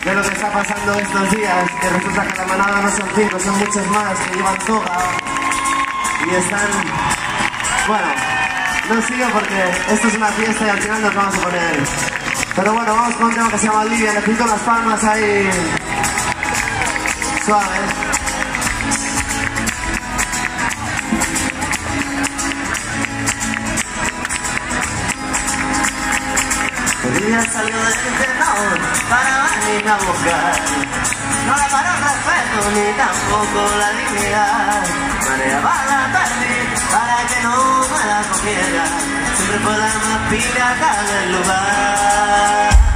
de lo que está pasando estos días, que resulta que la manada no son 5, son muchos más que llevan toga y están... Bueno, no sigo porque esto es una fiesta y al final nos vamos a poner... Pero bueno, vamos con un tema que se llama Olivia, necesito las palmas ahí suaves. Olivia salió del internado para venir a buscar. No la paró el respeto ni tampoco la dignidad. Mareaba la tarde para que no me la cogiera. Siempre fue la más pirata del lugar.